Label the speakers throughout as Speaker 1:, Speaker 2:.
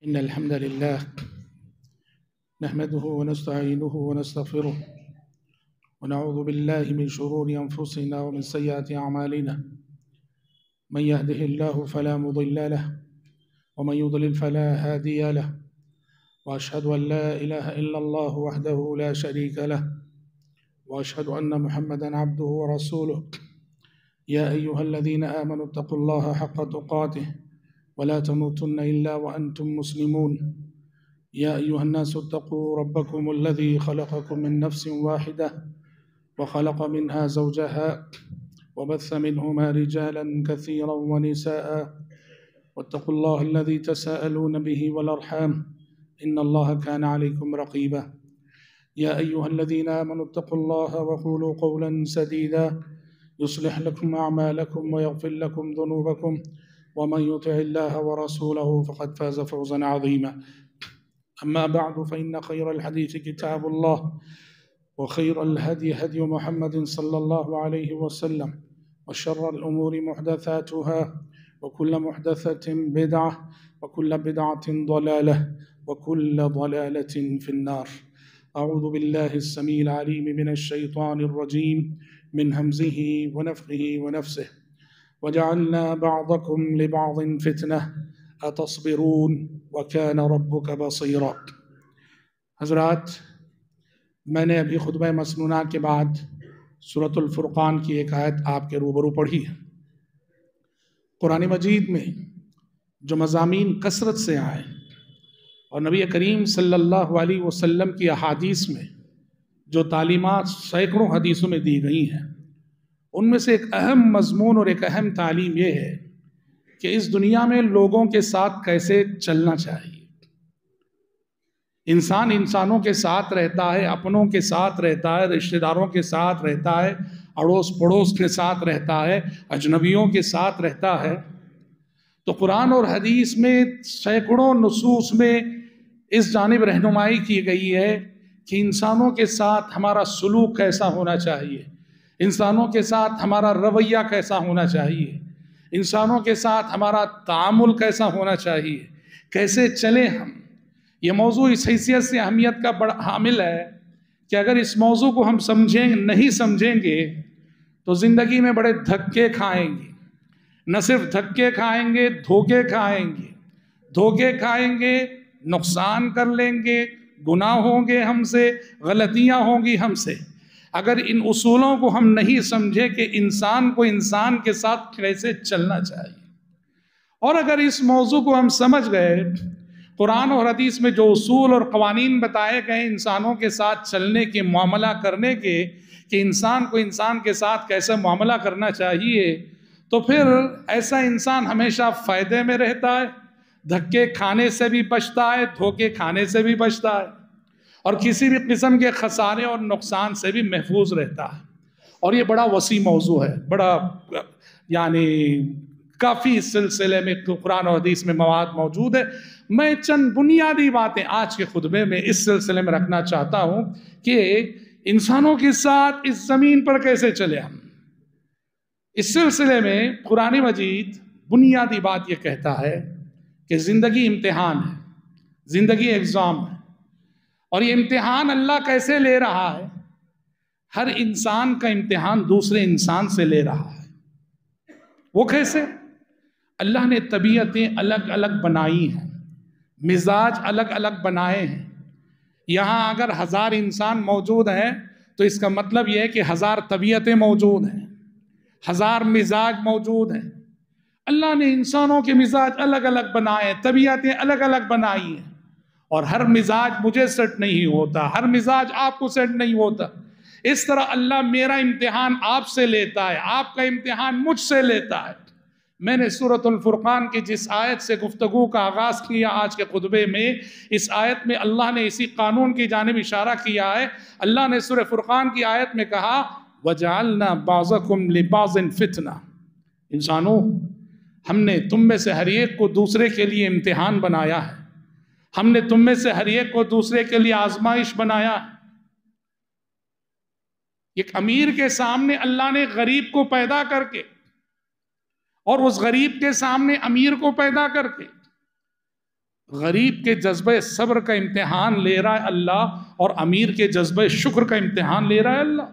Speaker 1: إن الحمد لله نحمده ونستعينه ونستغفره ونعوذ بالله من شرور أنفسنا ومن سيئات أعمالنا من يهده الله فلا مضل له ومن يضلل فلا هادي له وأشهد أن لا إله إلا الله وحده لا شريك له وأشهد أن محمدا عبده ورسوله يا أيها الذين آمنوا اتقوا الله حق تقاته ولا تموتن إلا وأنتم مسلمون يا أيها الناس اتقوا ربكم الذي خلقكم من نفس واحدة وخلق منها زوجها وبث منهما رجالا كثيرا ونساء واتقوا الله الذي تساءلون به والأرحام إن الله كان عليكم رقيبا يا أيها الذين آمنوا اتقوا الله وقولوا قولا سديدا يصلح لكم أعمالكم ويغفر لكم ذنوبكم ومن يطع الله ورسوله فقد فاز فوزا عظيما أما بعد فإن خير الحديث كتاب الله وخير الهدي هدي محمد صلى الله عليه وسلم وشر الأمور محدثاتها وكل محدثة بدعة وكل بدعة ضلالة وكل ضلالة في النار. أعوذ بالله السميع العليم من الشيطان الرجيم من همزه ونفخه ونفسه وجعلنا بعضكم لبعض فتنة أتصبرون وكان ربك بصيرا. حضرات، میں نے ابھی خطبہ مسنونہ کے بعد سورۃ الفرقان کی ایک آیت آپ کے روبرو پڑھی ہے۔ قرآن مجید میں جو مضامین کثرت سے آئے اور نبی کریم صلی اللہ علیہ وسلم کی احادیث میں جو تعلیمات سینکڑوں حدیثوں میں دی گئی ہیں، ان میں سے ایک اہم مضمون اور ایک اہم تعلیم یہ ہے کہ اس دنیا میں لوگوں کے ساتھ کیسے چلنا چاہیے۔ انسان انسانوں کے ساتھ رہتا ہے، اپنوں کے ساتھ رہتا ہے، رشتہ داروں کے ساتھ رہتا ہے، اڑوس پڑوس کے ساتھ رہتا ہے، اجنبیوں کے ساتھ رہتا ہے۔ تو قرآن اور حدیث میں سینکڑوں نصوص میں اس جانب رہنمائی کی گئی ہے کہ انسانوں کے ساتھ ہمارا سلوک کیسا ہونا چاہیے، انسانوں کے ساتھ ہمارا رویہ کیسا ہونا چاہیے، انسانوں کے ساتھ ہمارا تعامل کیسا ہونا چاہیے، کیسے چلیں ہم۔ یہ موضوع اس حیثیت سے اہمیت کا بڑا حامل ہے کہ اگر اس موضوع کو ہم نہیں سمجھیں گے تو زندگی میں بڑے دھکے کھائیں گے۔ نہ صرف دھکے کھائیں گے، دھوکے کھائیں گے، نقصان کر لیں گے، گناہ ہوں گے ہم سے، غلطیاں ہوں گی ہم سے۔ اگر ان اصولوں کو ہم نہیں سمجھے کہ انسان کو انسان کے ساتھ کیسے چلنا چاہیے، اور اگر اس موضوع کو ہم سمجھ گئے، قرآن اور حدیث میں جو اصول اور قوانین بتائے گئے انسانوں کے ساتھ چلنے کے، معاملہ کرنے کے، کہ انسان کو انسان کے ساتھ کیسے معاملہ کرنا چاہیے، تو پھر ایسا انسان ہمیشہ فائدے میں رہتا ہے، دھکے کھانے سے بھی بچتا ہے، دھوکے کھانے سے بھی بچتا ہے، اور کسی بھی قسم کے خسارے اور نقصان سے بھی محفوظ رہتا ہے۔ اور یہ بڑا وسیع موضوع ہے، بڑا کافی اس سلسلے میں قرآن و حدیث میں مواد موجود ہے۔ میں چند بنیادی باتیں آج کے خطبے میں اس سلسلے میں رکھنا چاہتا ہوں کہ انسانوں کے ساتھ اس زمین پر کیسے چلے ہم۔ اس سلسلے میں قرآن مجید بنیادی بات یہ کہتا ہے کہ زندگی امتحان ہے، زندگی ایگزام ہے، اور یہ امتحان اللہ کیسے لے رہا ہے؟ ہر انسان کا امتحان دوسرے انسان سے لے رہا ہے۔ وہ کیسے؟ اللہ نے طبیعتیں الگ الگ بنائی ہیں، مزاج الگ الگ بنائے ہیں۔ یہاں اگر 1000 انسان موجود ہیں تو اس کا مطلب یہ ہے کہ 1000 طبیعتیں موجود ہیں، 1000 مزاج موجود ہیں۔ اللہ نے انسانوں کے مزاج الگ الگ بنائے، طبیعتیں الگ الگ بنائی ہیں، اور ہر مزاج مجھے سیٹ نہیں ہوتا، ہر مزاج آپ کو سیٹ نہیں ہوتا۔ اس طرح اللہ میرا امتحان آپ سے لیتا ہے، آپ کا امتحان مجھ سے لیتا ہے۔ میں نے سورۃ الفرقان کی جس آیت سے گفتگو کا آغاز کیا آج کے خطبے میں، اس آیت میں اللہ نے اسی قانون کی جانب اشارہ کیا ہے۔ اللہ نے سورۃ فرقان کی آیت میں کہا وَجَعَلْنَا بَعْضَكُمْ لِبَعْضٍ فِتْنَةً، انسانوں، ہم نے تم میں سے ہر ایک کو دوسرے کے لیے امتحان بنایا ہے، ہم نے تم میں سے ہر ایک کو دوسرے کے لیے آزمائش بنایا ہے۔ ایک امیر کے سامنے اللہ نے غریب کو پیدا کر کے، اور اس غریب کے سامنے امیر کو پیدا کر کے غریب کے جذبہ صبر کا امتحان لے رہا ہے اللہ، اور امیر کے جذبہ شکر کا امتحان لے رہا ہے اللہ۔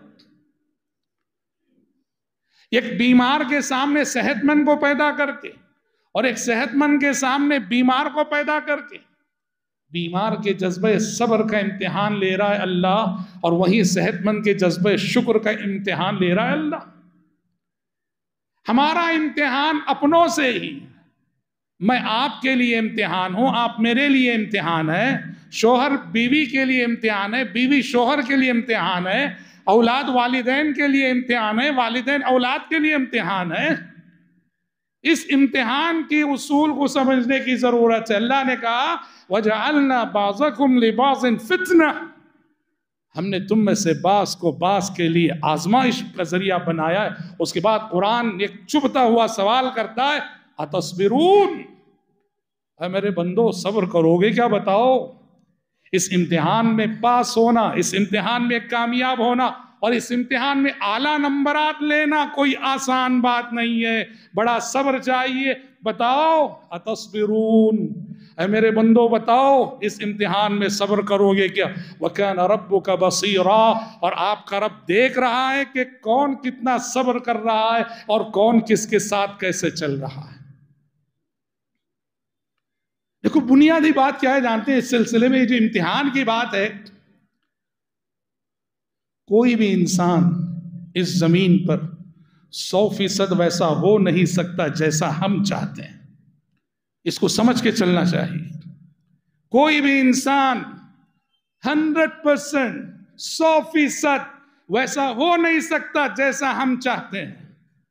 Speaker 1: ایک بیمار کے سامنے صحت مند کو پیدا کر کے، اور ایک صحت مند کے سامنے بیمار کو پیدا کر کے، بیمار کے جذبہ صبر کا امتحان لے رہا ہے اللہ، اور وہیں صحت مند کے جذبہ شکر کا امتحان لے رہا ہے اللہ۔ ہمارا امتحان اپنوں سے ہی، میں آپ کے لیے امتحان ہوں، آپ میرے لیے امتحان ہے، شوہر بیوی کے لیے امتحان ہے، بیوی شوہر کے لیے امتحان ہے، اولاد والدین کے لیے امتحان ہے، والدین اولاد کے لیے امتحان ہے۔ اس امتحان کی اصول کو سمجھنے کی ضرورت ہے۔ اللہ نے کہا وَجَعَلْنَا بَعْضَكُمْ لِبَعْضٍ فِتْنَةً، ہم نے تم میں سے بعض کو بعض کے لیے آزمائش کا ذریعہ بنایا ہے۔ اس کے بعد قرآن ایک چبھتا ہوا سوال کرتا ہے اَتَصْبِرُونَ، اے میرے بندو صبر کرو گے کیا؟ بتاؤ۔ اس امتحان میں پاس ہونا، اس امتحان میں کامیاب ہونا، اور اس امتحان میں اعلیٰ نمبرات لینا کوئی آسان بات نہیں ہے، بڑا صبر چاہیے۔ بتاؤ اَتَصْبِرُونَ، اے میرے بندو بتاؤ اس امتحان میں صبر کرو گے کیا؟ وَكَانَ رَبُّكَ بَصِيرًا، اور آپ کا رب دیکھ رہا ہے کہ کون کتنا صبر کر رہا ہے اور کون کس کے ساتھ کیسے چل رہا ہے۔ دیکھو بنیادی بات کیا ہے جانتے ہیں اس سلسلے میں؟ جو امتحان کی بات ہے، کوئی بھی انسان اس زمین پر 100% ویسا ہو نہیں سکتا جیسا ہم چاہتے ہیں، اس کو سمجھ کے چلنا چاہیے۔ کوئی بھی انسان 100% 100% ویسا ہو نہیں سکتا جیسا ہم چاہتے ہیں۔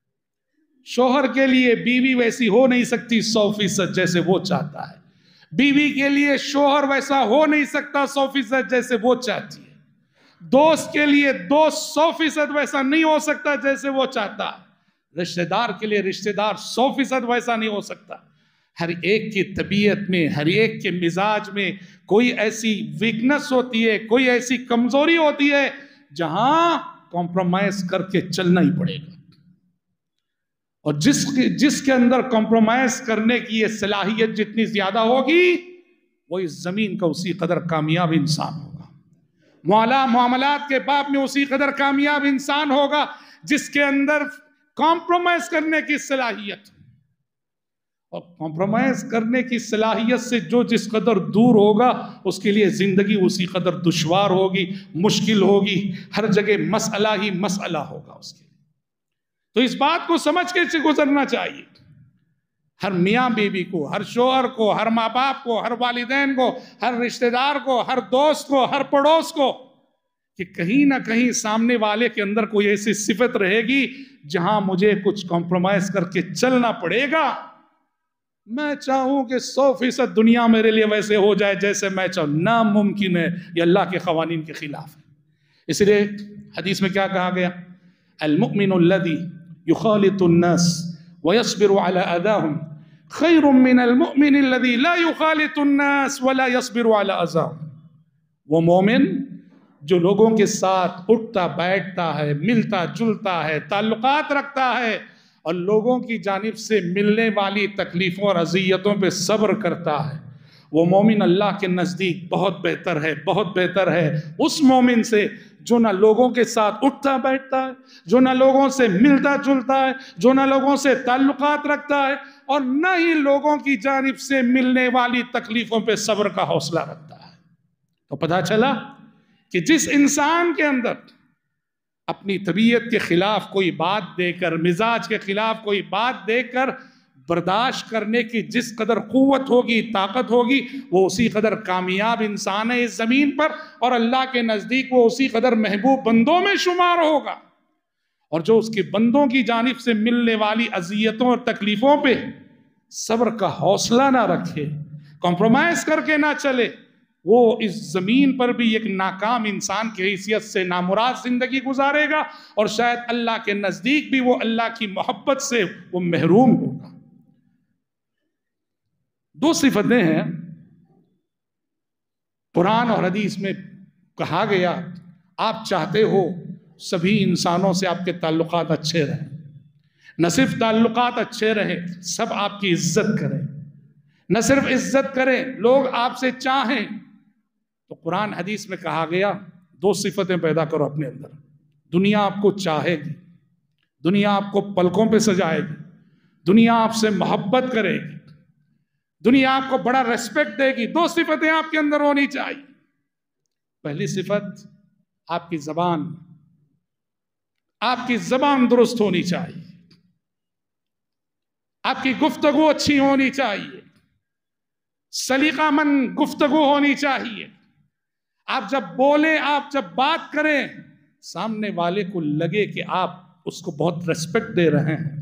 Speaker 1: شوہر کے لیے بیوی ویسی ہو نہیں سکتی 100% جیسے وہ چاہتا ہے، بیوی کے لیے شوہر ویسا ہو نہیں سکتا 100% جیسے وہ چاہتی ہے، دوست کے لیے دوست 100% ویسا نہیں ہو سکتا جیسے وہ چاہتا ہے، رشتہ دار کے لیے رشتہ دار 100% ویسا نہیں ہو سکتا۔ ہر ایک کی طبیعت میں، ہر ایک کے مزاج میں کوئی ایسی ویکنس ہوتی ہے، کوئی ایسی کمزوری ہوتی ہے جہاں کمپرومائز کر کے چلنا ہی پڑے گا، اور جس کے اندر کمپرومائز کرنے کی یہ صلاحیت جتنی زیادہ ہوگی، وہ اس زمین کا اسی قدر کامیاب انسان ہوگا، معاملات کے باب میں اسی قدر کامیاب انسان ہوگا جس کے اندر کمپرومائز کرنے کی صلاحیت۔ اور کمپرومائز کرنے کی صلاحیت سے جو جس قدر دور ہوگا، اس کے لیے زندگی اسی قدر دشوار ہوگی، مشکل ہوگی، ہر جگہ مسئلہ ہی مسئلہ ہوگا اس کے لیے۔ تو اس بات کو سمجھ کے گزرنا چاہیے، ہر میاں بیوی کو، ہر شوہر کو، ہر ماں باپ کو، ہر والدین کو، ہر رشتہ دار کو، ہر دوست کو، ہر پڑوس کو، کہ کہیں نہ کہیں سامنے والے کے اندر کوئی ایسی صفت رہے گی جہاں مجھے کچھ کمپرومائز کر کے چلنا پڑے گا۔ میں چاہوں کہ 100% دنیا میرے لیے ویسے ہو جائے جیسے میں چاہوں، ناممکن ہے، یہ اللہ کے قوانین کے خلاف ہے۔ اس لیے حدیث میں کیا کہا گیا؟ المؤمن الذي يخالط الناس ويصبر على أذاهم خير من المؤمن الذي لا يخالط الناس ولا يصبر على أذاهم۔ وہ مومن جو لوگوں کے ساتھ اٹھتا بیٹھتا ہے، ملتا جلتا ہے، تعلقات رکھتا ہے، اور لوگوں کی جانب سے ملنے والی تکلیفوں اور اذیتوں پہ صبر کرتا ہے، وہ مومن اللہ کے نزدیک بہت بہتر ہے، بہت بہتر ہے اس مومن سے جو نہ لوگوں کے ساتھ اٹھتا بیٹھتا ہے، جو نہ لوگوں سے ملتا جلتا ہے، جو نہ لوگوں سے تعلقات رکھتا ہے، اور نہ ہی لوگوں کی جانب سے ملنے والی تکلیفوں پہ صبر کا حوصلہ رکھتا ہے۔ تو پتہ چلا کہ جس انسان کے اندر اپنی طبیعت کے خلاف کوئی بات دے کر، مزاج کے خلاف کوئی بات دے کر برداشت کرنے کی جس قدر قوت ہوگی، طاقت ہوگی، وہ اسی قدر کامیاب انسان ہے اس زمین پر، اور اللہ کے نزدیک وہ اسی قدر محبوب بندوں میں شمار ہوگا۔ اور جو اس کے بندوں کی جانب سے ملنے والی اذیتوں اور تکلیفوں پہ صبر کا حوصلہ نہ رکھے، کمپرومائز کر کے نہ چلے، وہ اس زمین پر بھی ایک ناکام انسان کی حیثیت سے نامراد زندگی گزارے گا، اور شاید اللہ کے نزدیک بھی وہ اللہ کی محبت سے وہ محروم ہوگا۔ دو صفتیں ہیں قرآن اور حدیث میں کہا گیا، آپ چاہتے ہو سبھی انسانوں سے آپ کے تعلقات اچھے رہیں، نہ صرف تعلقات اچھے رہیں، سب آپ کی عزت کریں، نہ صرف عزت کریں، لوگ آپ سے چاہیں. تو قرآن حدیث میں کہا گیا 2 صفتیں پیدا کرو اپنے اندر. دنیا آپ کو چاہے گی، دنیا آپ کو پلکوں پہ سجائے گی، دنیا آپ سے محبت کرے گی، دنیا آپ کو بڑا ریسپیکٹ دے گی. 2 صفتیں آپ کے اندر ہونی چاہیے. پہلی صفت آپ کی زبان، آپ کی زبان درست ہونی چاہیے، آپ کی گفتگو اچھی ہونی چاہیے، سلیقہ مند گفتگو ہونی چاہیے. آپ جب بولیں، آپ جب بات کریں، سامنے والے کو لگے کہ آپ اس کو بہت ریسپیکٹ دے رہے ہیں.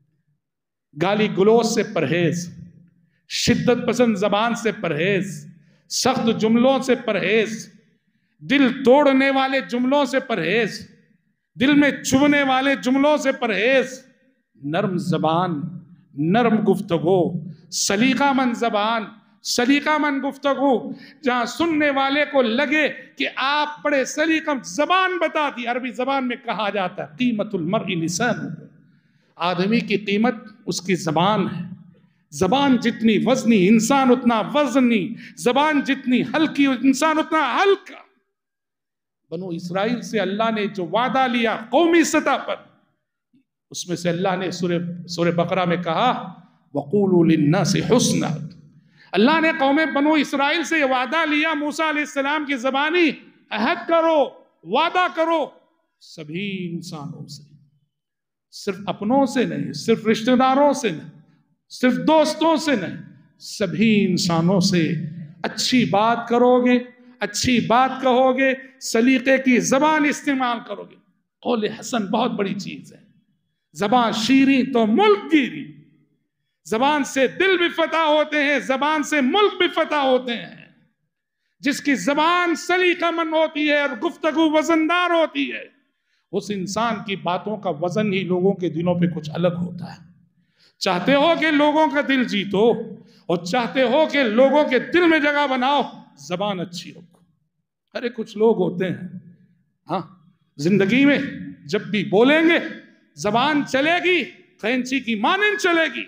Speaker 1: گالی گلوچ سے پرہیز، شدت پسند زبان سے پرہیز، سخت جملوں سے پرہیز، دل توڑنے والے جملوں سے پرہیز، دل میں چبھنے والے جملوں سے پرہیز. نرم زبان، نرم گفتگو، سلیقہ مند زبان، سلیقہ مند گفتگو، جہاں سننے والے کو لگے کہ آپ بڑے سلیقہ. زبان بتاتی، عربی زبان میں کہا جاتا ہے قیمت المرء لسانہ، آدمی کی قیمت اس کی زبان ہے. زبان جتنی وزنی انسان اتنا وزنی، زبان جتنی ہلکی انسان اتنا ہلکا. بنو اسرائیل سے اللہ نے جو وعدہ لیا قومی سطح پر، اس میں سے اللہ نے سورہ بقرہ میں کہا وَقُولُوا لِلنَّاسِ حُسْنًا. اللہ نے قوم بنو اسرائیل سے یہ وعدہ لیا، موسیٰ علیہ السلام کی زبانی عہد کرو، وعدہ کرو سبھی انسانوں سے، صرف اپنوں سے نہیں، صرف رشتہ داروں سے نہیں، صرف دوستوں سے نہیں، سبھی انسانوں سے اچھی بات کرو گے، اچھی بات کہو گے، سلیقے کی زبان استعمال کرو گے. قول حسن بہت بڑی چیز ہے. زبان شیریں تو ملک گیری. زبان سے دل بھی فتح ہوتے ہیں، زبان سے ملک بھی فتح ہوتے ہیں. جس کی زبان سلیقہ مند ہوتی ہے اور گفتگو وزندار ہوتی ہے، اس انسان کی باتوں کا وزن ہی لوگوں کے دلوں پہ کچھ الگ ہوتا ہے. چاہتے ہو کہ لوگوں کا دل جیتو اور چاہتے ہو کہ لوگوں کے دل میں جگہ بناؤ، زبان اچھی رکھو. ارے کچھ لوگ ہوتے ہیں ہاں زندگی میں جب بھی بولیں گے زبان چلے گی قینچی کی مانند چلے گی،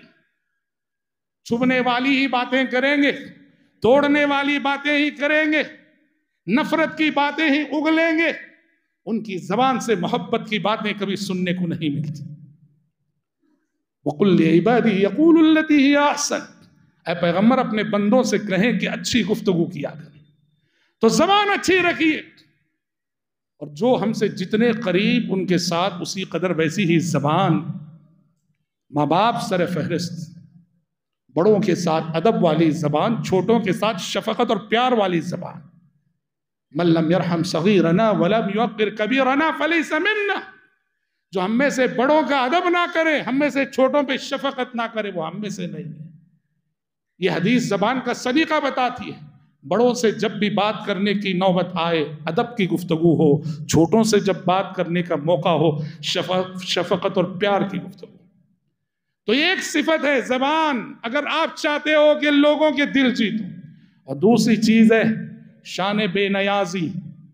Speaker 1: چھپنے والی ہی باتیں کریں گے، توڑنے والی باتیں ہی کریں گے، نفرت کی باتیں ہی اگلیں گے. ان کی زبان سے محبت کی باتیں کبھی سننے کو نہیں ملتی. وَقُلْ لِعِبَادِي يَقُولُ الَّتِي هِيَ أَحْسَنُ. اے پیغمبر اپنے بندوں سے کہیں کہ اچھی گفتگو کیا کریں. تو زبان اچھی رکھیے، اور جو ہم سے جتنے قریب ان کے ساتھ اسی قدر ویسی ہی زبان. ماں باپ سر فہرست، بڑوں کے ساتھ ادب والی زبان، چھوٹوں کے ساتھ شفقت اور پیار والی زبان. مَن لَمْ يَرْحَمْ صَغِيرَنَا وَلَمْ يُوَقِّرْ كَبِيرَنَا فَلَيْسَ مِنَّا. جو ہم میں سے بڑوں کا ادب نہ کرے، ہم میں سے چھوٹوں پہ شفقت نہ کرے، وہ ہم میں سے نہیں ہے. یہ حدیث زبان کا سلیقہ بتاتی ہے. بڑوں سے جب بھی بات کرنے کی نوبت آئے ادب کی گفتگو ہو، چھوٹوں سے جب بات کرنے کا موقع ہو شفقت اور پیار کی گفتگو. تو یہ ایک صفت ہے زبان، اگر آپ چاہتے ہو کہ لوگوں کے دل جیتو. اور دوسری چیز ہے شان بے نیازی.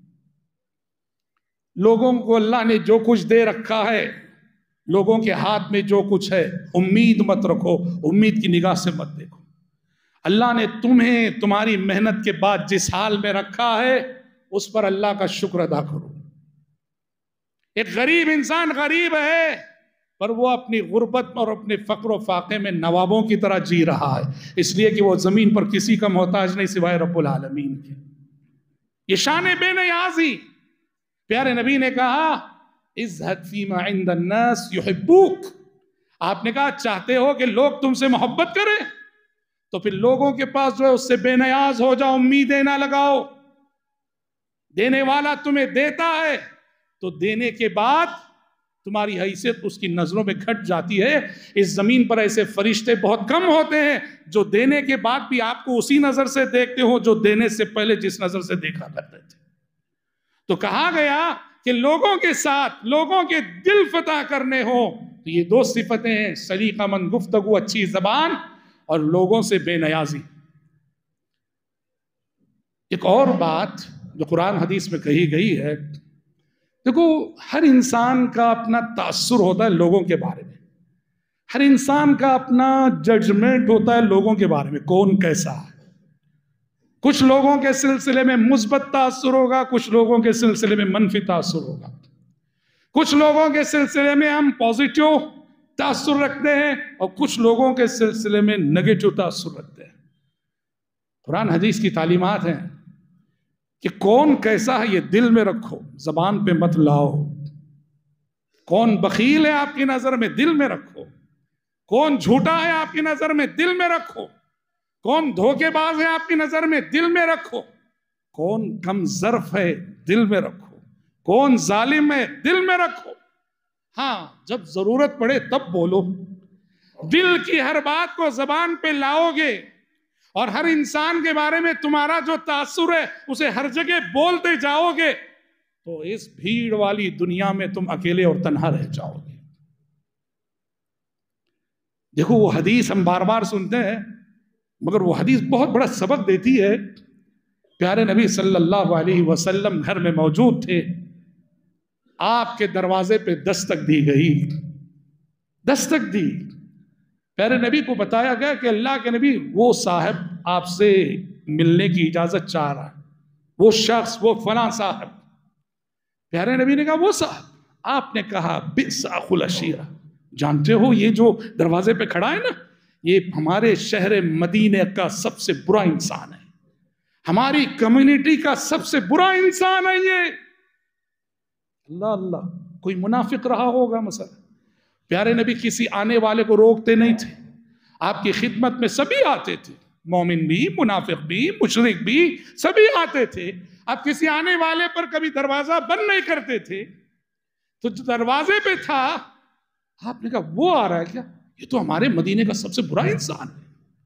Speaker 1: لوگوں کو اللہ نے جو کچھ دے رکھا ہے، لوگوں کے ہاتھ میں جو کچھ ہے، امید مت رکھو، امید کی نگاہ سے مت دیکھو. اللہ نے تمہیں تمہاری محنت کے بعد جس حال میں رکھا ہے اس پر اللہ کا شکر ادا کرو. ایک غریب انسان غریب ہے، پر وہ اپنی غربت اور اپنے فقر و فاقے میں نوابوں کی طرح جی رہا ہے، اس لیے کہ وہ زمین پر کسی کا محتاج نہیں سوائے رب العالمین کے. یہ شان بے نیازی. پیارے نبی نے کہا اِزْهَدْ فِي مَا عِنْدَ النَّاسِ يُحِبُّوكَ. آپ نے کہا چاہتے ہو کہ لوگ تم سے محبت کریں تو پھر لوگوں کے پاس جو ہے اس سے بے نیاز ہو جاؤ، امیدیں نہ لگاؤ. دینے والا تمہیں دیتا ہے تو دینے کے بعد تمہاری حیثیت اس کی نظروں میں گھٹ جاتی ہے. اس زمین پر ایسے فرشتے بہت کم ہوتے ہیں جو دینے کے بعد بھی آپ کو اسی نظر سے دیکھتے ہو جو دینے سے پہلے جس نظر سے دیکھا کرتے تھے. تو کہا گیا کہ لوگوں کے ساتھ لوگوں کے دل فتح کرنے ہو تو یہ 2 صفتیں ہیں، سلیقہ مند گفتگو، اچھی زبان اور لوگوں سے بے نیازی. ایک اور بات جو قرآن حدیث میں کہی گئی ہے، دیکھو ہر انسان کا اپنا تاثر ہوتا ہے لوگوں کے بارے میں. ہر انسان کا اپنا ججمنٹ ہوتا ہے لوگوں کے بارے میں، کون کیسا ہے۔ کچھ لوگوں کے سلسلے میں مثبت تاثر ہوگا، کچھ لوگوں کے سلسلے میں منفی تاثر ہوگا، کچھ لوگوں کے سلسلے میں ہم پازیٹیو تاثر رکھتے ہیں اور کچھ لوگوں کے سلسلے میں نیگیٹو تاثر رکھتے ہیں۔ قرآن حدیث کی تعلیمات ہیں کہ کون کیسا ہے یہ دل میں رکھو، زبان پہ مت لاؤ۔ کون بخیل ہے آپ کی نظر میں، دل میں رکھو۔ کون جھوٹا ہے آپ کی نظر میں، دل میں رکھو۔ کون دھوکے باز ہے آپ کی نظر میں، دل میں رکھو۔ کون کم ظرف ہے، دل میں رکھو۔ کون ظالم ہے، دل میں رکھو۔ ہاں، جب ضرورت پڑے تب بولو۔ دل کی ہر بات کو زبان پہ لاؤ گے اور ہر انسان کے بارے میں تمہارا جو تاثر ہے اسے ہر جگہ بولتے جاؤ گے تو اس بھیڑ والی دنیا میں تم اکیلے اور تنہا رہ جاؤ گے۔ دیکھو، وہ حدیث ہم بار بار سنتے ہیں مگر وہ حدیث بہت بڑا سبق دیتی ہے۔ پیارے نبی صلی اللہ علیہ وسلم گھر میں موجود تھے، آپ کے دروازے پہ دستک دی گئی، دستک دی۔ پیارے نبی کو بتایا گیا کہ اللہ کے نبی وہ صاحب آپ سے ملنے کی اجازت چاہ رہا ہے، وہ شخص، وہ فلاں صاحب۔ پیارے نبی نے کہا وہ صاحب؟ آپ نے کہا بئس اخو العشیرہ، جانتے ہو یہ جو دروازے پہ کھڑا ہے نا، یہ ہمارے شہر مدینہ کا سب سے برا انسان ہے، ہماری کمیونٹی کا سب سے برا انسان ہے یہ۔ اللہ اللہ، کوئی منافق رہا ہوگا مثلا۔ پیارے نبی کسی آنے والے کو روکتے نہیں تھے، آپ کی خدمت میں سبھی آتے تھے، مومن بھی، منافق بھی، مشرک بھی، سبھی آتے تھے۔ اب کسی آنے والے پر کبھی دروازہ بند نہیں کرتے تھے، تو جو دروازے پہ تھا آپ نے کہا وہ آ رہا ہے کیا؟ یہ تو ہمارے مدینے کا سب سے برا انسان ہے۔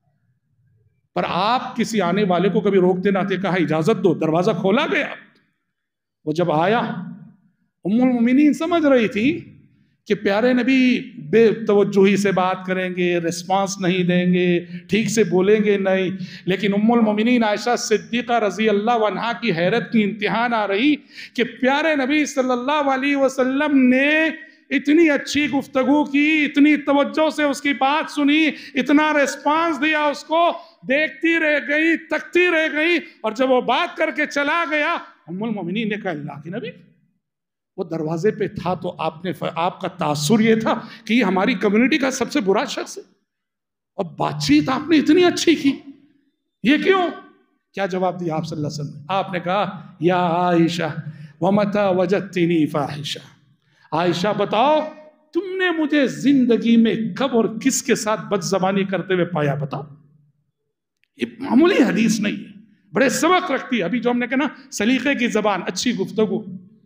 Speaker 1: پر آپ کسی آنے والے کو کبھی روکتے نہ تھے، کہا اجازت دو، دروازہ کھولا گیا۔ وہ جب آیا، ام المومنین سمجھ رہی تھی کہ پیارے نبی بے توجہی سے بات کریں گے، ریسپانس نہیں دیں گے، ٹھیک سے بولیں گے نہیں، لیکن ام المومنین عائشہ صدیقہ رضی اللہ عنہا کی حیرت کی انتہا نہ رہی کہ پیارے نبی صلی اللہ علیہ وسلم نے اتنی اچھی گفتگو کی، اتنی توجہ سے اس کی بات سنی، اتنا ریسپانس دیا اس کو، دیکھتی رہ گئی، تکتی رہ گئی، اور جب وہ بات کر کے چلا گیا، ام المومنین نے کہا اللہ کے نبی وہ دروازے پہ تھا تو آپ کا تاثر یہ تھا کہ یہ ہماری کمیونٹی کا سب سے برا شخص ہے، اور بات چیت آپ نے اتنی اچھی کی، یہ کیوں؟ کیا جواب دیا آپ صلی اللہ علیہ وسلم؟ آپ نے کہا یا عائشہ وَمَتَى وَجَدْتِنِي فَاحِشَةً، عائشہ بتاؤ تم نے مجھے زندگی میں کب اور کس کے ساتھ بد زبانی کرتے ہوئے پایا؟ بتاؤ۔ یہ معمولی حدیث نہیں ہے، بڑے سبق رکھتی ہے۔ ابھی جو ہم نے کہا نا سلیقے کی زبان، اچھی گفتگو،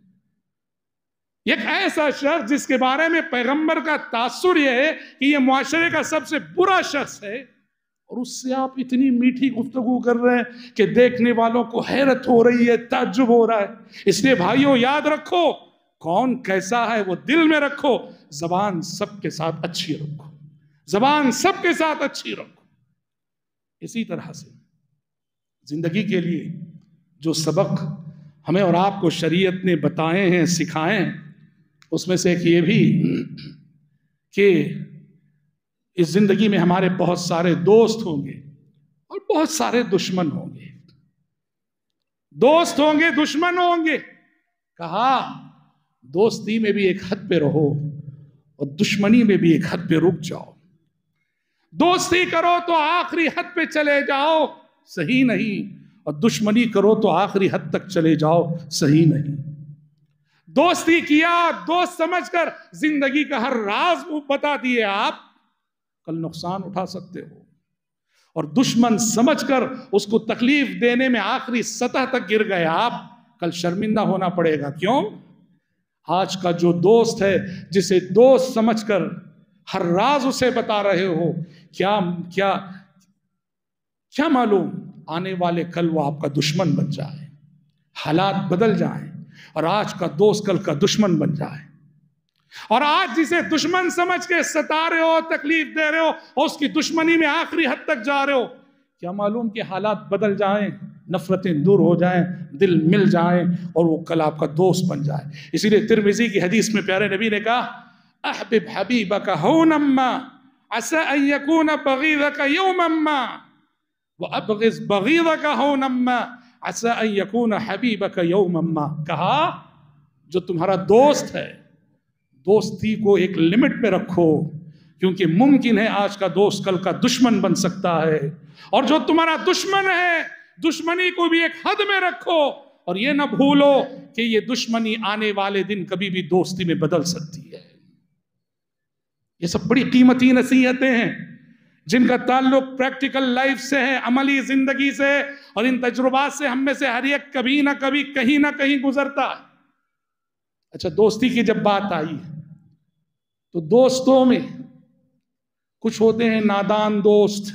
Speaker 1: ایک ایسا شخص جس کے بارے میں پیغمبر کا تاثر یہ ہے کہ یہ معاشرے کا سب سے برا شخص ہے، اور اس سے آپ اتنی میٹھی گفتگو کر رہے ہیں کہ دیکھنے والوں کو حیرت ہو رہی ہے، تعجب ہو رہا ہے۔ اس لیے بھائیوں یاد رکھو، کون کیسا ہے وہ دل میں رکھو، زبان سب کے ساتھ اچھی رکھو، زبان سب کے ساتھ اچھی رکھو۔ اسی طرح سے زندگی کے لیے جو سبق ہمیں اور آپ کو شریعت نے بتائے ہیں، سکھائے ہیں، اس میں سے ایک یہ بھی کہ اس زندگی میں ہمارے بہت سارے دوست ہوں گے اور بہت سارے دشمن ہوں گے۔ دوست ہوں گے، دشمن ہوں گے۔ کہا دوستی میں بھی ایک حد پہ رہو اور دشمنی میں بھی ایک حد پہ رک جاؤ۔ دوستی کرو تو آخری حد پہ چلے جاؤ، صحیح نہیں، اور دشمنی کرو تو آخری حد تک چلے جاؤ، صحیح نہیں۔ دوستی کیا، دوست سمجھ کر زندگی کا ہر راز بتا دیے آپ، کل نقصان اٹھا سکتے ہو، اور دشمن سمجھ کر اس کو تکلیف دینے میں آخری سطح تک گر گئے آپ، کل شرمندہ ہونا پڑے گا۔ کیوں؟ آج کا جو دوست ہے، جسے دوست سمجھ کر ہر راز اسے بتا رہے ہو، کیا معلوم آنے والے کل وہ آپ کا دشمن بن جائے، حالات بدل جائیں، اور آج کا دوست کل کا دشمن بن جائے۔ اور آج جسے دشمن سمجھ کے ستا رہے ہو، تکلیف دے رہے ہو، اور اس کی دشمنی میں آخری حد تک جا رہے ہو، کیا معلوم کہ حالات بدل جائیں، نفرتیں دور ہو جائیں، دل مل جائیں، اور وہ کل آپ کا دوست بن جائے۔ اسی لیے ترمذی کی حدیث میں پیارے نبی نے کہا احبب حبیبک ہونما عسى أن يكون بغيضك يوما ما وأبغض بغيضك هونا ما عسى أن يكون حبيبك يوما ما. کہا جو تمہارا دوست ہے دوستی کو ایک لمٹ میں رکھو، کیونکہ ممکن ہے آج کا دوست کل کا دشمن بن سکتا ہے، اور جو تمہارا دشمن ہے دشمنی کو بھی ایک حد میں رکھو، اور یہ نہ بھولو کہ یہ دشمنی آنے والے دن کبھی بھی دوستی میں بدل سکتی ہے. یہ سب بڑی قیمتی نصیحتیں ہیں جن کا تعلق پریکٹیکل لائف سے ہے، عملی زندگی سے، اور ان تجربات سے ہم میں سے ہر ایک کبھی نہ کبھی کہیں نہ کہیں گزرتا ہے. اچھا، دوستی کی جب بات آئی تو دوستوں میں کچھ ہوتے ہیں نادان دوست،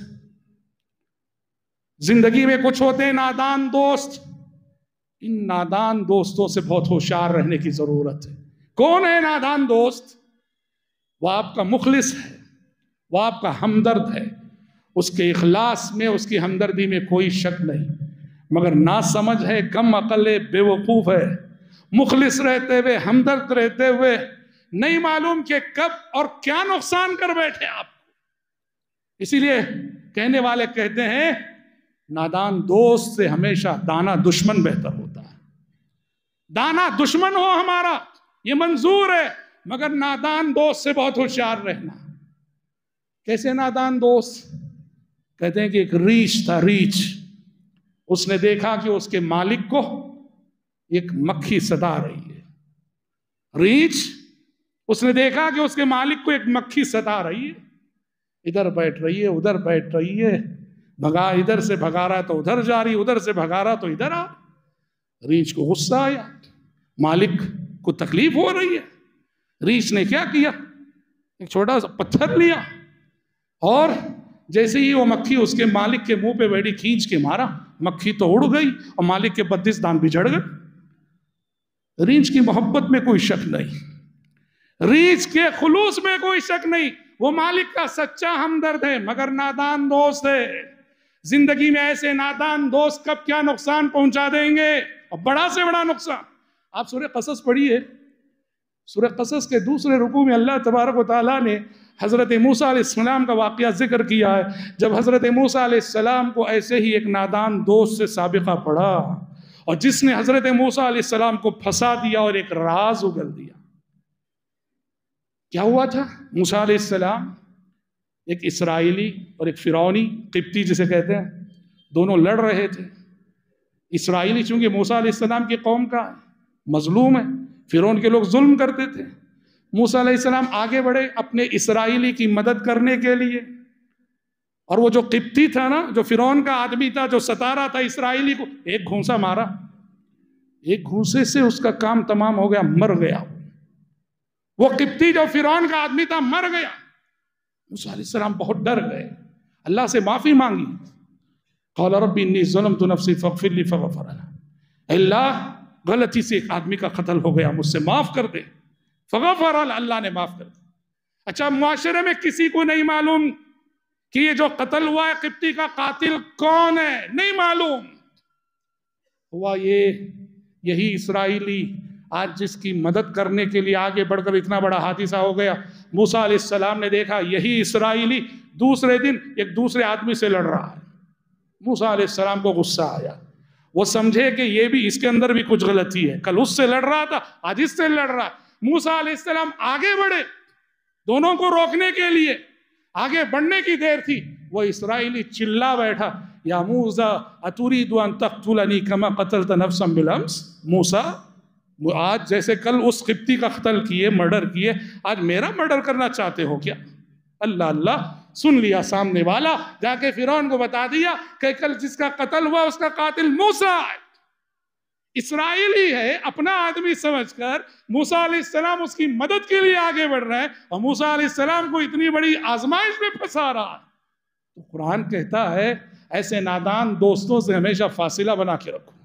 Speaker 1: زندگی میں کچھ ہوتے ہیں نادان دوست. ان نادان دوستوں سے بہت ہوشیار رہنے کی ضرورت ہے. کون ہے نادان دوست؟ وہ آپ کا مخلص ہے، وہ آپ کا ہمدرد ہے، اس کے اخلاص میں اس کی ہمدردی میں کوئی شک نہیں، مگر ناسمجھ ہے، کم عقل ہے، بے وقوف ہے. مخلص رہتے ہوئے، ہمدرد رہتے ہوئے نہیں معلوم کہ کب اور کیا نقصان کر بیٹھے آپ. اسی لیے کہنے والے کہتے ہیں نادان دوست سے ہمیشہ دانا دشمن بہتر ہوتا ہے. دانا دشمن ہو ہمارا یہ منظور ہے، مگر نادان دوست سے بہت ہوشیار رہنا. کیسے نادان دوست؟ کہتے ہیں کہ ایک ریچھ تھا، ریچھ. اس نے دیکھا کہ اس کے مالک کو ایک مکھی ستا رہی ہے. ریچھ، اس نے دیکھا کہ اس کے مالک کو ایک مکھی ستا رہی ہے، ادھر بیٹھ رہی ہے ادھر بیٹھ رہی ہے، بھگا ادھر سے بھگا رہا تو ادھر جا رہی، ادھر سے بھگا رہا تو ادھر آ. ریچھ کو غصہ آیا، مالک کو تکلیف ہو رہی ہے. ریچھ نے کیا کیا؟ ایک چھوٹا سا پتھر لیا، اور جیسے ہی وہ مکھی اس کے مالک کے منہ پہ بیٹھی کھینچ کے مارا. مکھی تو اڑ گئی اور مالک کے 32 دان بچھڑ گئے. ریچھ کی محبت میں کوئی شک نہیں، ریچھ کے خلوص میں کوئی شک نہیں. وہ مالک کا سچا ہمدرد ہے مگر نادان دوست ہے. زندگی میں ایسے نادان دوست کب کیا نقصان پہنچا دیں گے، اور بڑا سے بڑا نقصان. آپ سورہ قصص پڑھیے، سورہ قصص کے دوسرے رکوع میں اللہ تبارک و تعالیٰ نے حضرت موسیٰ علیہ السلام کا واقعہ ذکر کیا ہے. جب حضرت موسیٰ علیہ السلام کو ایسے ہی ایک نادان دوست سے سابقہ پڑا، اور جس نے حضرت موسیٰ علیہ السلام کو پھنسا دیا اور ایک راز اگل دیا. کیا ہوا تھا؟ موسیٰ علیہ السلام، ایک اسرائیلی اور ایک فرعونی، قبطی جسے کہتے ہیں، دونوں لڑ رہے تھے. اسرائیلی چونکہ موسیٰ علیہ السلام کی قوم کا مظلوم ہے، فرعون کے لوگ ظلم کرتے تھے. موسیٰ علیہ السلام آگے بڑھے اپنے اسرائیلی کی مدد کرنے کے لیے، اور وہ جو قبطی تھا نا، جو فرعون کا آدمی تھا، جو ستا رہا تھا اسرائیلی کو، ایک گھونسا مارا. ایک گھونسے سے اس کا کام تمام ہو گیا، مر گیا. وہ قبطی جو فرعون کا آدمی تھا مر گیا. موسیٰ علیہ السلام بہت ڈر گئے، اللہ سے معافی مانگی. قال رب انی ظلمت نفسی فاغفر لی فغفر له. اللہ، غلطی سے ایک آدمی کا قتل ہو گیا، مجھ سے معاف کر دے. فغفر له، اللہ نے معاف کر دیا. اچھا، معاشرے میں کسی کو نہیں معلوم کہ یہ جو قتل ہوا ہے قبطی کا قاتل کون ہے، نہیں معلوم. ہوا یہی اسرائیلی آج جس کی مدد کرنے کے لیے آگے بڑھ کر اتنا بڑا حادثہ ہو گیا. موسیٰ علیہ السلام نے دیکھا یہی اسرائیلی دوسرے دن ایک دوسرے آدمی سے لڑ رہا ہے. موسیٰ علیہ السلام کو غصہ آیا، وہ سمجھے کہ یہ بھی اس کے اندر بھی کچھ غلطی ہے. کل اس سے لڑ رہا تھا، آج اس سے لڑ رہا. موسیٰ علیہ السلام آگے بڑھے دونوں کو روکنے کے لیے. آگے بڑھنے کی دیر تھی، وہ اسرائیلی چلا بیٹھا، یا موسیٰ اتريد ان تقتلني كما قتلت نفسا بالامس. موسیٰ، آج جیسے کل اس قبطی کا قتل کیے، مرڈر کیے، آج میرا مرڈر کرنا چاہتے ہو کیا؟ اللہ اللہ، سن لیا سامنے والا، جا کے فرعون کو بتا دیا کہ کل جس کا قتل ہوا اس کا قاتل موسیٰ ہے. اسرائیلی ہے، اپنا آدمی سمجھ کر موسیٰ علیہ السلام اس کی مدد کے لیے آگے بڑھ رہے ہیں، اور موسیٰ علیہ السلام کو اتنی بڑی آزمائش میں پھنسا رہا ہے. تو قرآن کہتا ہے ایسے نادان دوستوں سے ہمیشہ فاصلہ بنا کے رکھو.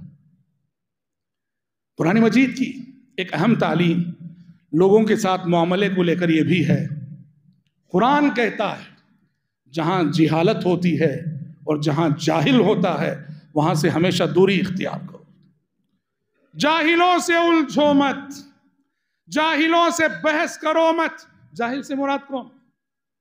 Speaker 1: قرآن مجید کی ایک اہم تعلیم لوگوں کے ساتھ معاملے کو لے کر یہ بھی ہے. قرآن کہتا ہے جہاں جہالت ہوتی ہے اور جہاں جاہل ہوتا ہے وہاں سے ہمیشہ دوری اختیار کرو. جاہلوں سے الجھو مت، جاہلوں سے بحث کرو مت. جاہل سے مراد کون؟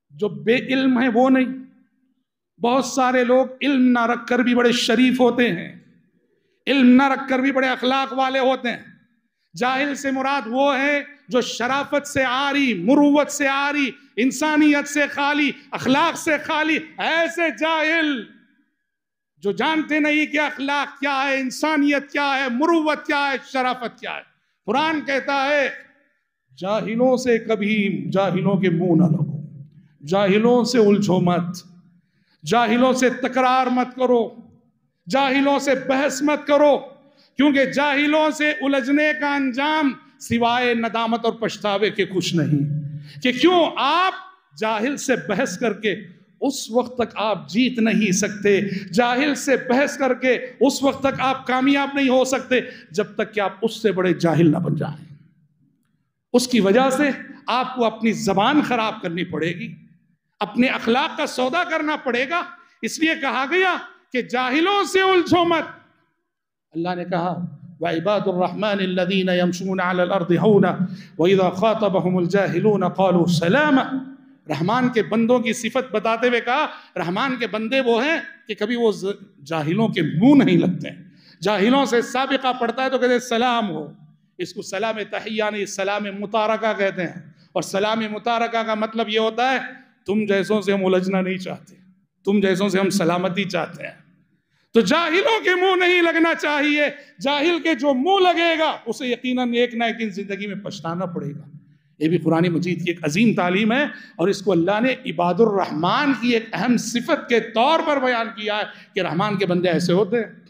Speaker 1: جو بے علم ہیں وہ نہیں. بہت سارے لوگ علم نہ رکھ کر بھی بڑے شریف ہوتے ہیں، علم نہ رکھ کر بھی بڑے اخلاق والے ہوتے ہیں. جاہل سے مراد وہ ہے جو شرافت سے عاری، مروت سے عاری، انسانیت سے خالی، اخلاق سے خالی. ایسے جاہل جو جانتے نہیں کہ اخلاق کیا ہے، انسانیت کیا ہے، مروت کیا ہے، شرافت کیا ہے. قرآن کہتا ہے جاہلوں سے کبھی جاہلوں کے منہ نہ لگو، جاہلوں سے الجھو مت، جاہلوں سے تکرار مت کرو، جاہلوں سے بحث مت کرو، کیونکہ جاہلوں سے الجھنے کا انجام سوائے ندامت اور پچھتاوے کے کچھ نہیں. کہ کیوں آپ جاہل سے بحث کر کے اس وقت تک آپ جیت نہیں سکتے، جاہل سے بحث کر کے اس وقت تک آپ کامیاب نہیں ہو سکتے جب تک کہ آپ اس سے بڑے جاہل نہ بن جائیں. اس کی وجہ سے آپ کو اپنی زبان خراب کرنی پڑے گی، اپنے اخلاق کا سودا کرنا پڑے گا. اس لیے کہا گیا کہ جاہلوں سے الجھو مت. اللہ نے کہا وَعِبَادُ الرَّحْمَنِ الَّذِينَ يَمْشُونَ عَلَى الْأَرْضِ هَوْنًا وَإِذَا خَاطَبَهُمُ الْجَاهِلُونَ قَالُوا سَلَامًا. رحمان کے بندوں کی صفت بتاتے ہوئے کہا رحمان کے بندے وہ ہیں کہ کبھی وہ جاہلوں کے منہ نہیں لگتے ہیں. جاہلوں سے سابقہ پڑتا ہے تو کہتے ہیں سلام ہو. اس کو سلام تحیہ نہیں، سلام متارکہ کہتے ہیں. اور سلام متارکہ کا مطلب یہ ہوتا ہے تم جیسوں سے ہم الجھنا نہیں چاہتے، تم جیسوں سے ہم سلامتی چاہتے ہیں. تو جاہلوں کے منہ نہیں لگنا چاہیے. جاہل کے جو منہ لگے گا اسے یقیناً ایک نہ ایک دن زندگی میں پچھتانا پڑے گا. یہ بھی قرآن مجید کی ایک عظیم تعلیم ہے، اور اس کو اللہ نے عباد الرحمن کی ایک اہم صفت کے طور پر بیان کیا ہے کہ رحمان کے بندے ایسے ہوتے ہیں.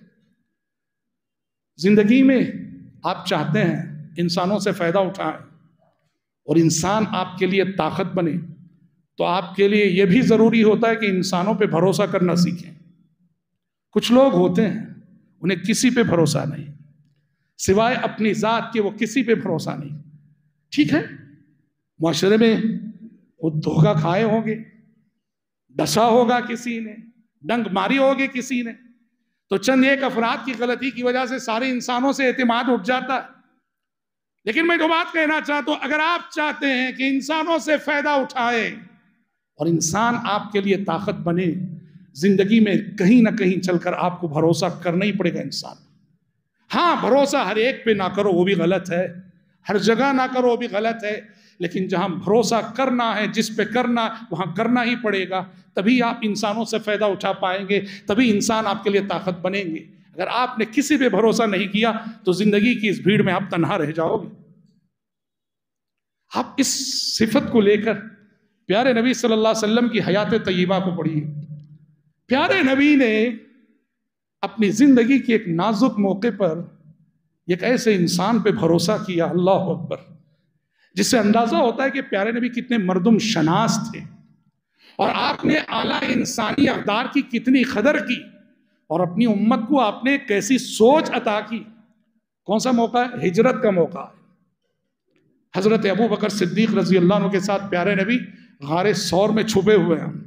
Speaker 1: زندگی میں آپ چاہتے ہیں انسانوں سے فائدہ اٹھائیں اور انسان آپ کے لیے طاقت بنے، تو آپ کے لیے یہ بھی ضروری ہوتا ہے کہ انسانوں پہ بھروسہ کرنا سیکھیں. کچھ لوگ ہوتے ہیں انہیں کسی پہ بھروسہ نہیں، سوائے اپنی ذات کے وہ کسی پہ بھروسہ نہیں. ٹھیک ہے، معاشرے میں وہ دھوکہ کھائے ہوں گے، ڈسا ہوگا کسی نے، ڈنگ ماری ہوگی کسی نے، تو چند ایک افراد کی غلطی کی وجہ سے سارے انسانوں سے اعتماد اٹھ جاتا ہے. لیکن میں جو بات کہنا چاہتا ہوں، اگر آپ چاہتے ہیں کہ انسانوں سے فائدہ اٹھائے اور انسان آپ کے لیے طاقت بنے، زندگی میں کہیں نہ کہیں چل کر آپ کو بھروسہ کرنا ہی پڑے گا انسان. ہاں، بھروسہ ہر ایک پہ نہ کرو وہ بھی غلط ہے، ہر جگہ نہ کرو وہ بھی غلط ہے، لیکن جہاں بھروسہ کرنا ہے، جس پہ کرنا وہاں کرنا ہی پڑے گا. تبھی آپ انسانوں سے فائدہ اٹھا پائیں گے، تبھی انسان آپ کے لیے طاقت بنیں گے. اگر آپ نے کسی پہ بھروسہ نہیں کیا تو زندگی کی اس بھیڑ میں آپ تنہا رہ جاؤ گے. آپ اس صفت کو لے کر پیارے نبی صلی اللہ علیہ وسلم کی حیات طیبہ کو پڑھیے. پیارے نبی نے اپنی زندگی کے ایک نازک موقع پر ایک ایسے انسان پہ بھروسہ کیا، اللہ اکبر، جس سے اندازہ ہوتا ہے کہ پیارے نبی کتنے مردم شناس تھے، اور آپ نے اعلیٰ انسانی اقدار کی کتنی قدر کی، اور اپنی امت کو آپ نے کیسی سوچ عطا کی. کون سا موقع ہے؟ ہجرت کا موقع ہے. حضرت ابو بکر صدیق رضی اللہ عنہ کے ساتھ پیارے نبی غار ثور میں چھپے ہوئے ہیں.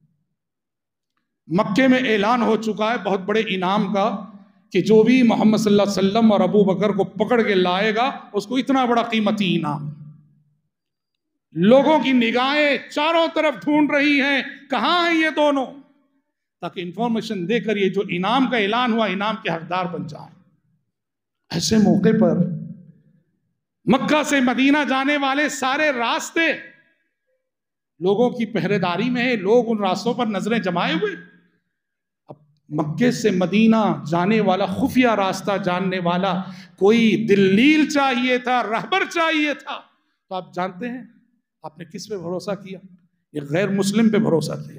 Speaker 1: مکے میں اعلان ہو چکا ہے بہت بڑے انعام کا کہ جو بھی محمد صلی اللہ علیہ وسلم اور ابو بکر کو پکڑ کے لائے گا اس کو اتنا بڑا قیمتی انعام. لوگوں کی نگاہیں چاروں طرف ڈھونڈ رہی ہیں کہاں ہیں یہ دونوں، تاکہ انفارمیشن دے کر یہ جو انعام کا اعلان ہوا انعام کے حقدار بن جائیں. ایسے موقع پر مکہ سے مدینہ جانے والے سارے راستے لوگوں کی پہرے داری میں ہیں، لوگ ان راستوں پر نظریں جمائے ہوئے. اب مکے سے مدینہ جانے والا، خفیہ راستہ جاننے والا کوئی دلیل چاہیے تھا، رہبر چاہیے تھا. تو آپ جانتے ہیں آپ نے کس پہ بھروسہ کیا؟ ایک غیر مسلم پہ بھروسہ کیا.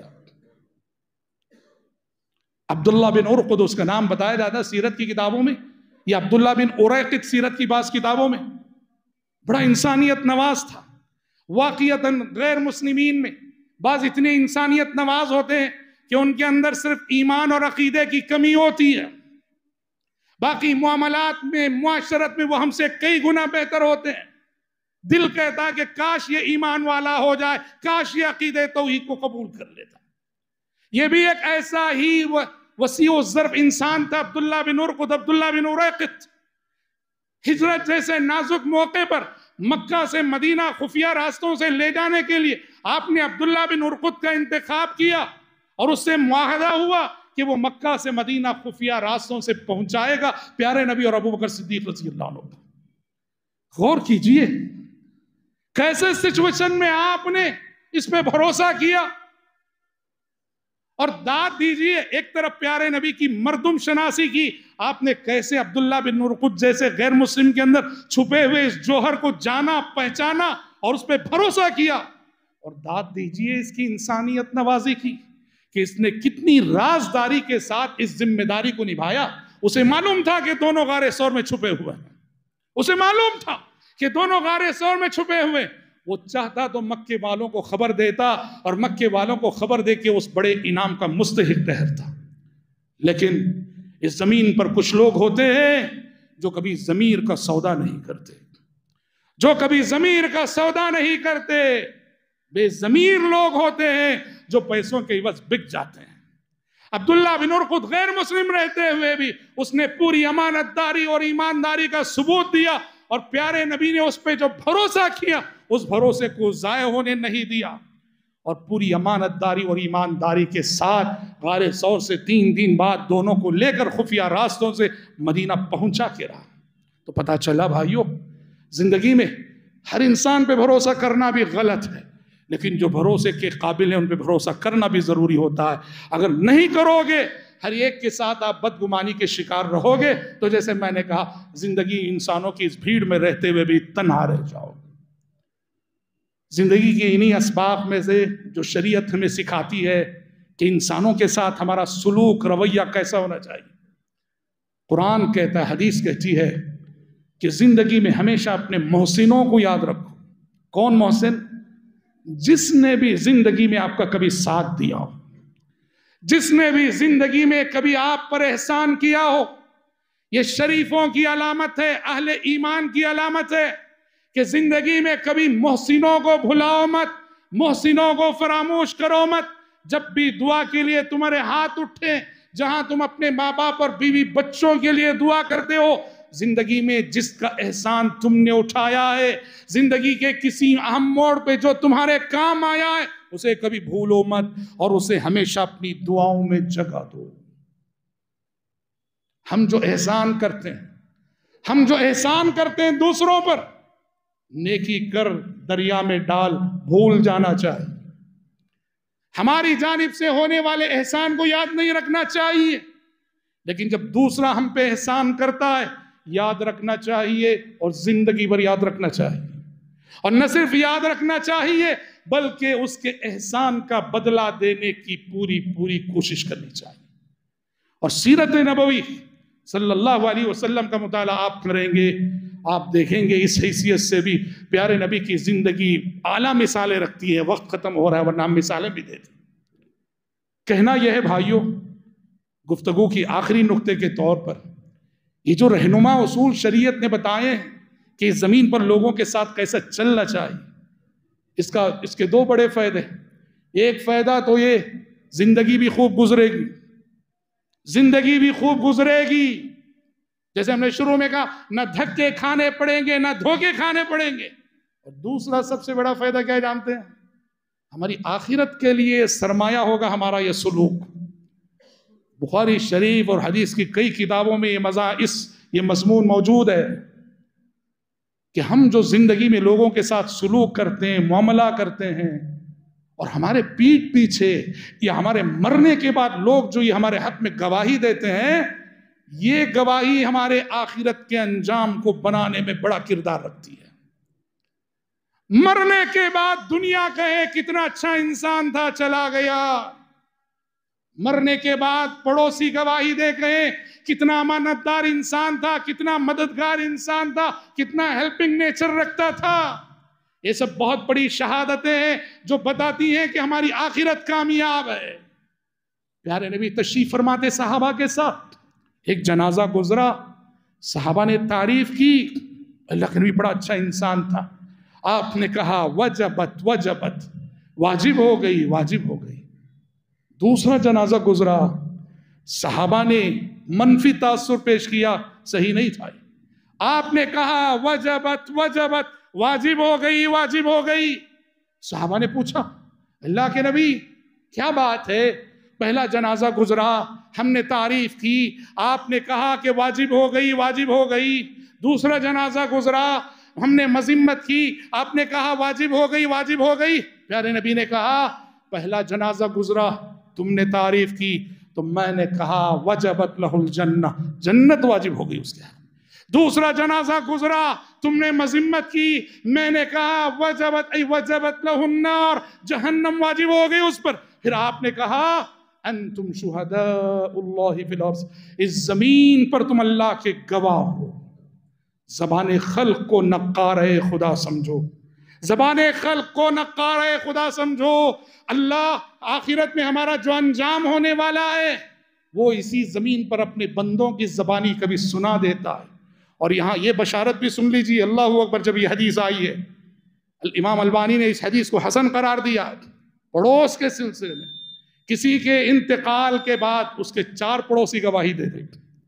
Speaker 1: عبداللہ بن ارقد اس کا نام بتایا جاتا ہے سیرت کی کتابوں میں، یا عبداللہ بن اریقط سیرت کی بعض کتابوں میں. بڑا انسانیت نواز تھا. واقعتاً غیر مسلمین میں بعض اتنے انسانیت نواز ہوتے ہیں کہ ان کے اندر صرف ایمان اور عقیدے کی کمی ہوتی ہے، باقی معاملات میں، معاشرت میں وہ ہم سے کئی گنا بہتر ہوتے ہیں. دل کہتا ہے کہ کاش یہ ایمان والا ہو جائے، کاش یہ عقیدے توحید کو قبول کر لیتا. یہ بھی ایک ایسا ہی وسیع و ظرف انسان تھا عبداللہ بن ارقد، عبداللہ بن اریقط. ہجرت جیسے نازک موقع پر مکہ سے مدینہ خفیہ راستوں سے لے جانے کے لیے آپ نے عبداللہ بن ارقط کا انتخاب کیا اور اس سے معاہدہ ہوا کہ وہ مکہ سے مدینہ خفیہ راستوں سے پہنچائے گا پیارے نبی اور ابوبکر صدیق رضی اللہ عنہ کو۔ غور کیجئے کیسے سچویشن میں آپ نے اس پہ بھروسہ کیا اور داد دیجئے۔ ایک طرف پیارے نبی کی مردم شناسی کی، آپ نے کیسے عبداللہ بن ارقط جیسے غیر مسلم کے اندر چھپے ہوئے اس جوہر کو جانا، پہچانا اور اس پہ بھروسہ کیا، اور داد دیجئے اس کی انسانیت نوازی کی کہ اس نے کتنی رازداری کے ساتھ اس ذمہ داری کو نبھایا۔ اسے معلوم تھا کہ دونوں غار ثور میں چھپے ہوئے ہیں، اسے معلوم تھا کہ دونوں غار ثور میں چھپے ہوئے۔ وہ چاہتا تو مکے والوں کو خبر دیتا اور مکے والوں کو خبر دے کے اس بڑے انعام کا مستحق ٹھہرتا، لیکن اس زمین پر کچھ لوگ ہوتے ہیں جو کبھی ضمیر کا سودا نہیں کرتے، جو کبھی ضمیر کا سودا نہیں کرتے۔ بے ضمیر لوگ ہوتے ہیں جو پیسوں کے عوض بک جاتے ہیں۔ عبداللہ بن ارقط غیر مسلم رہتے ہوئے بھی اس نے پوری امانت داری اور ایمانداری کا ثبوت دیا، اور پیارے نبی نے اس پہ جو بھروسہ کیا اس بھروسے کو ضائع ہونے نہیں دیا، اور پوری امانت داری اور ایمانداری کے ساتھ غار ثور سے 3 دن بعد دونوں کو لے کر خفیہ راستوں سے مدینہ پہنچا کے رہا۔ تو پتہ چلا بھائیو، زندگی میں ہر انسان پہ بھروسہ کرنا بھی غلط ہے، لیکن جو بھروسے کے قابل ہیں ان پہ بھروسہ کرنا بھی ضروری ہوتا ہے۔ اگر نہیں کرو گے، ہر ایک کے ساتھ آپ بدگمانی کے شکار رہو گے، تو جیسے میں نے کہا زندگی انسانوں کی اس بھیڑ میں رہتے ہوئے بھی تنہا رہ جاؤ۔ زندگی کے انہی اسباق میں سے جو شریعت ہمیں سکھاتی ہے کہ انسانوں کے ساتھ ہمارا سلوک رویہ کیسا ہونا چاہیے۔ قرآن کہتا ہے، حدیث کہتی ہے کہ زندگی میں ہمیشہ اپنے محسنوں کو یاد رکھو۔ کون محسن؟ جس نے بھی زندگی میں آپ کا کبھی ساتھ دیا ہو، جس نے بھی زندگی میں کبھی آپ پر احسان کیا ہو۔ یہ شریفوں کی علامت ہے، اہل ایمان کی علامت ہے کہ زندگی میں کبھی محسنوں کو بھلاؤ مت، محسنوں کو فراموش کرو مت۔ جب بھی دعا کے لیے تمہارے ہاتھ اٹھے، جہاں تم اپنے ماں باپ اور بیوی بچوں کے لیے دعا کرتے ہو، زندگی میں جس کا احسان تم نے اٹھایا ہے، زندگی کے کسی اہم موڑ پہ جو تمہارے کام آیا ہے، اسے کبھی بھولو مت اور اسے ہمیشہ اپنی دعاؤں میں جگہ دو۔ ہم جو احسان کرتے ہیں دوسروں پر، نیکی کر دریا میں ڈال بھول جانا چاہیے۔ ہماری جانب سے ہونے والے احسان کو یاد نہیں رکھنا چاہیے، لیکن جب دوسرا ہم پہ احسان کرتا ہے یاد رکھنا چاہیے، اور زندگی بھر یاد رکھنا چاہیے۔ اور نہ صرف یاد رکھنا چاہیے بلکہ اس کے احسان کا بدلہ دینے کی پوری کوشش کرنی چاہیے۔ اور سیرت نبوی صلی اللہ علیہ وسلم کا مطالعہ آپ کریں گے، آپ دیکھیں گے اس حیثیت سے بھی پیارے نبی کی زندگی اعلیٰ مثالیں رکھتی ہے۔ وقت ختم ہو رہا ہے ورنہ ہم مثالیں بھی دیتے۔ کہنا یہ ہے بھائیوں، گفتگو کی آخری نقطے کے طور پر، یہ جو رہنما اصول شریعت نے بتائے ہیں کہ اس زمین پر لوگوں کے ساتھ کیسا چلنا چاہیے، اس کے 2 بڑے فائدے۔ ایک فائدہ تو یہ زندگی بھی خوب گزرے گی، زندگی بھی خوب گزرے گی، جیسے ہم نے شروع میں کہا، نہ دھکے کھانے پڑیں گے نہ دھوکے کھانے پڑیں گے۔ اور دوسرا سب سے بڑا فائدہ کیا جانتے ہیں؟ ہماری آخرت کے لیے سرمایہ ہوگا ہمارا یہ سلوک۔ بخاری شریف اور حدیث کی کئی کتابوں میں یہ مضمون موجود ہے کہ ہم جو زندگی میں لوگوں کے ساتھ سلوک کرتے ہیں، معاملہ کرتے ہیں، اور ہمارے پیٹھ پیچھے یا ہمارے مرنے کے بعد لوگ جو یہ ہمارے حق میں گواہی دیتے ہیں، یہ گواہی ہمارے آخرت کے انجام کو بنانے میں بڑا کردار رکھتی ہے۔ مرنے کے بعد دنیا کہے کتنا اچھا انسان تھا، چلا گیا۔ مرنے کے بعد پڑوسی گواہی دے کہیں کتنا امانت دار انسان تھا، کتنا مددگار انسان تھا، کتنا ہیلپنگ نیچر رکھتا تھا۔ یہ سب بہت بڑی شہادتیں ہیں جو بتاتی ہیں کہ ہماری آخرت کامیاب ہے۔ پیارے نبی تشریف فرماتے صحابہ کے ساتھ، ایک جنازہ گزرا، صحابہ نے تعریف کی، اللہ کے نبی بڑا اچھا انسان تھا۔ آپ نے کہا وجبت وجبت، واجب ہو گئی واجب ہو گئی۔ دوسرا جنازہ گزرا، صحابہ نے منفی تاثر پیش کیا، صحیح نہیں تھا۔ آپ نے کہا وجبت وجبت، واجب ہو گئی واجب ہو گئی۔ صحابہ نے پوچھا اللہ کے نبی کیا بات ہے؟ پہلا جنازہ گزرا، ہم نے تعریف کی، آپ نے کہا کہ واجب ہو گئی واجب ہو گئی۔ دوسرا جنازہ گزرا، ہم نے مذمت کی، آپ نے کہا واجب ہو گئی واجب ہو گئی۔ پیارے نبی نے کہا پہلا جنازہ گزرا، تم نے تعریف کی تو میں نے کہا وجبت لہ الجنہ، جنت واجب ہو گئی اس کے ہاں۔ دوسرا جنازہ گزرا، تم نے مذمت کی، میں نے کہا وجبت لہ النار، جہنم واجب ہو گئی اس پر۔ پھر آپ نے کہا انتم شہداء اللہ فی الارض، اس زمین پر تم اللہ کے گواہ ہو۔ زبان خلق کو نقارِ خدا سمجھو، زبان خلق کو نقارِ خدا سمجھو۔ اللہ آخرت میں ہمارا جو انجام ہونے والا ہے وہ اسی زمین پر اپنے بندوں کی زبانی کبھی سنا دیتا ہے۔ اور یہاں یہ بشارت بھی سن لیجیے، اللہ اکبر، جب یہ حدیث آئی ہے امام البانی نے اس حدیث کو حسن قرار دیا۔ پڑوس کے سلسلے میں کسی کے انتقال کے بعد اس کے 4 پڑوسی گواہی دے دیں،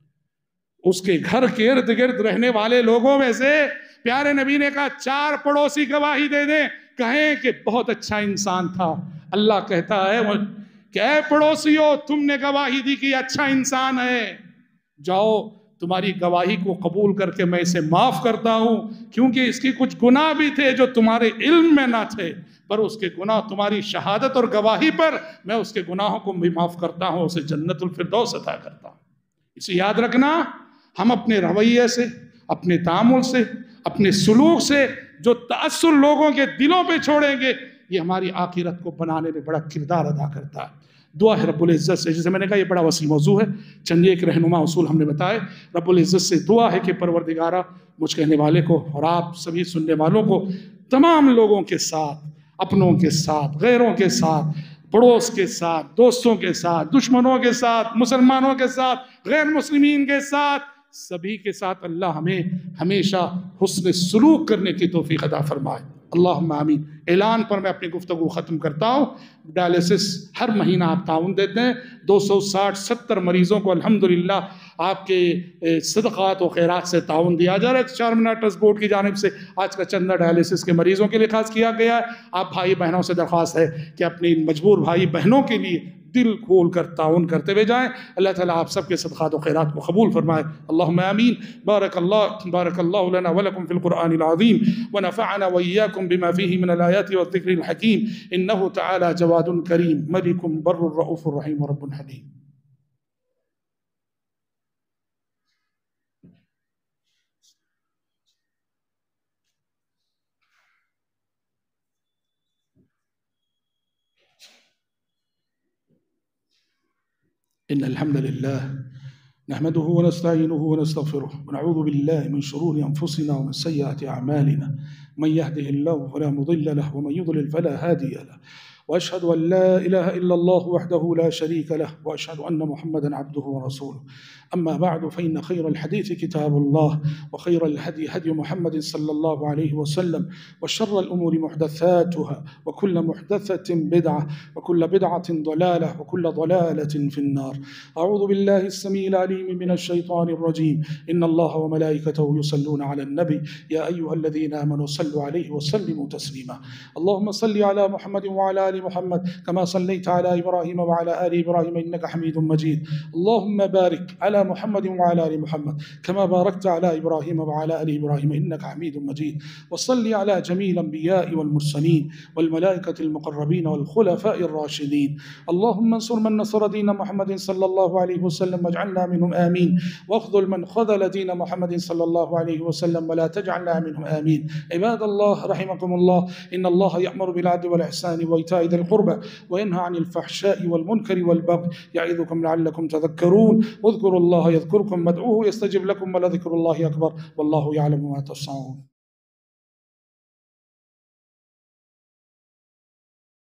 Speaker 1: اس کے گھر کے ارد گرد رہنے والے لوگوں میں سے پیارے نبی نے کہا 4 پڑوسی گواہی دے دیں، کہیں کہ بہت اچھا انسان تھا۔ اللہ کہتا ہے کہ اے پڑوسیو تم نے گواہی دی کہ اچھا انسان ہے، جاؤ تمہاری گواہی کو قبول کر کے میں اسے معاف کرتا ہوں، کیونکہ اس کی کچھ گناہ بھی تھے جو تمہارے علم میں نہ تھے، پر اس کے گناہ تمہاری شہادت اور گواہی پر میں اس کے گناہوں کو بھی معاف کرتا ہوں، اسے جنت الفردوس عطا کرتا ہوں۔ اسے یاد رکھنا، ہم اپنے رویے سے، اپنے تعامل سے، اپنے سلوک سے جو تأثر لوگوں کے دلوں پہ چھوڑیں گے، یہ ہماری آخرت کو بنانے میں بڑا کردار ادا کرتا ہے۔ دعا ہے رب العزت سے، جیسے میں نے کہا یہ بڑا وسیع موضوع ہے، چند ایک رہنما اصول ہم نے بتائے۔ رب العزت سے دعا ہے کہ پروردگارہ مجھ کہنے والے کو اور آپ سبھی سننے والوں کو تمام لوگوں کے ساتھ، اپنوں کے ساتھ، غیروں کے ساتھ، پڑوس کے ساتھ، دوستوں کے ساتھ، دشمنوں کے ساتھ، مسلمانوں کے ساتھ، غیر مسلمین کے ساتھ، سبھی کے ساتھ اللہ ہمیں ہمیشہ حسن سلوک کرنے کی توفیق عطا فرمائے۔ اللہم آمین۔ اعلان پر میں اپنی گفتگو ختم کرتا ہوں۔ ڈائلیسس ہر مہینہ آپ تعاون دیتے ہیں، 260-70 مریضوں کو الحمدللہ آپ کے صدقات و خیرات سے تعاون دیا جا رہا ہے۔ چارمینار ٹرسٹ بورڈ کی جانب سے آج کا چندہ ڈائلیسس کے مریضوں کے لیے خاص کیا گیا ہے۔ آپ بھائی بہنوں سے درخواست ہے کہ اپنی مجبور بھائی بہنوں کے لیے دل کھول کر تعاون کرتے ہوئے جائیں۔ اللہ تعالیٰ آپ سب کے صدقات و خیرات کو قبول فرمائے۔ اللہم آمین۔ بارک اللہ لنا ولکم فی القرآن العظیم ونفعنا وإیاکم بما فیہ من الآیات والذکر الحکیم انہ تعالی جواد کریم ملک بر الرؤوف الرحیم رب حلیم۔ إن الحمد لله نحمده ونستعينه ونستغفره ونعوذ بالله من شرور أنفسنا ومن سيئات أعمالنا من يهده الله فلا مضل له ومن يضلل فلا هادي له وأشهد أن لا إله إلا الله وحده لا شريك له وأشهد أن محمدا عبده ورسوله أما بعد فإن خير الحديث كتاب الله وخير الهدي هدي محمد صلى الله عليه وسلم وشر الأمور محدثاتها وكل محدثة بدعة وكل بدعة ضلالة وكل ضلالة في النار. أعوذ بالله السميع العليم من الشيطان الرجيم. إن الله وملائكته يصلون على النبي يا أيها الذين آمنوا صلوا عليه وسلموا تسليما. اللهم صل على محمد وعلى آل محمد كما صليت على إبراهيم وعلى آل إبراهيم إنك حميد مجيد. اللهم بارك على محمد وعلى آل محمد كما باركت على إبراهيم وعلى آل إبراهيم إنك حميد مجيد. وصل على جميع الأنبياء والمرسلين والملائكة المقربين والخلفاء الراشدين. اللهم انصر من نصر دين محمد صلى الله عليه وسلم واجعلنا منهم آمين، واخذل من خذل دين محمد صلى الله عليه وسلم ولا تجعلنا منهم آمين. عباد الله رحمكم الله، إن الله يأمر بالعدل والإحسان وإيتاء ذي القربى وينهى عن الفحشاء والمنكر والبغي يعظكم لعلكم تذكرون. اذكروا الله يذكركم وادعوه يستجب لكم ولذكر الله أكبر والله يعلم ما تصنعون.